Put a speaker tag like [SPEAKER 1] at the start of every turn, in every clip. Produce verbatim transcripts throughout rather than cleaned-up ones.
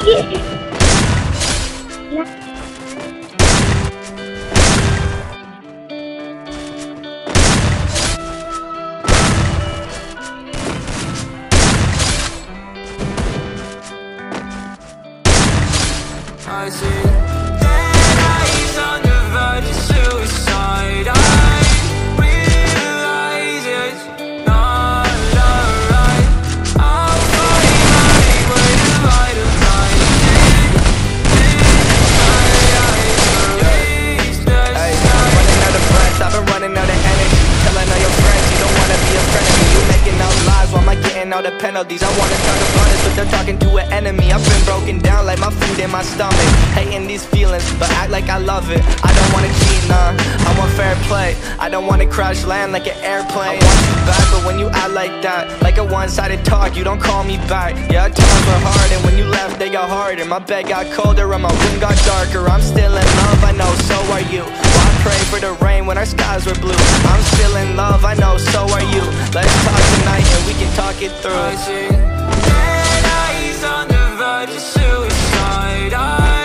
[SPEAKER 1] I see dead eyes on the verge of suicide. I realize it's not alright. I'll find my way to vitalize it. Hey, running out of breath, I've been running out of energy. Telling all your friends you don't wanna be a friend of me. You making out lies while I'm getting all the penalties. I wanna talk about it, but they're talking to an enemy. I've been broken down like my food in my stomach. Hating these feelings, but act like I love it. I don't wanna cheat, nah, I want fair play. I don't wanna crash land like an airplane. I want you back, but when you act like that, like a one-sided talk, you don't call me back. Yeah, times were hard, and when you left, they got harder. My bed got colder, and my room got darker. I'm still in love, I know, so are you. Why pray for the rain when our skies were blue? I'm still in love, I know, so are you. Let's talk tonight, and we can talk it through. I see dead eyes on the verge of suicide. I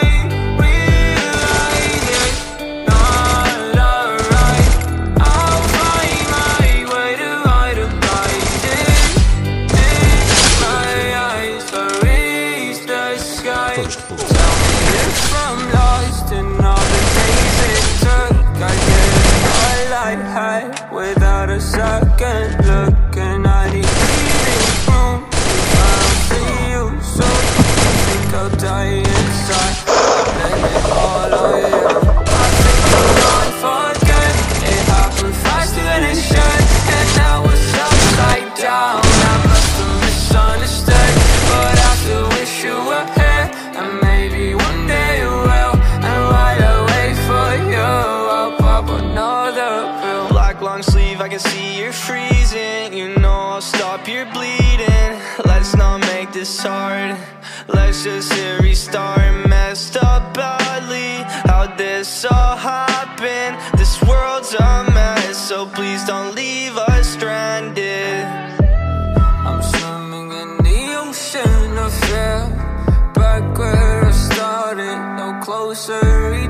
[SPEAKER 1] without a second look, and I need breathing room. If I don't see you soon, I think I'll die inside. Blame it all on you. I think I'm gonna forget. It happened faster than it should, and now it's upside down. I must have misunderstood, but I still wish you were here, and maybe one day you will. And while I wait for you, I'll pop another pill. Long sleeve, I can see you're freezing. You know I'll stop your bleeding. Let's not make this hard. Let's just hit restart. Messed up badly. How'd this all happen? This world's a mess, so please don't leave us stranded. I'm swimming in the ocean of fear, back where I started, no closer.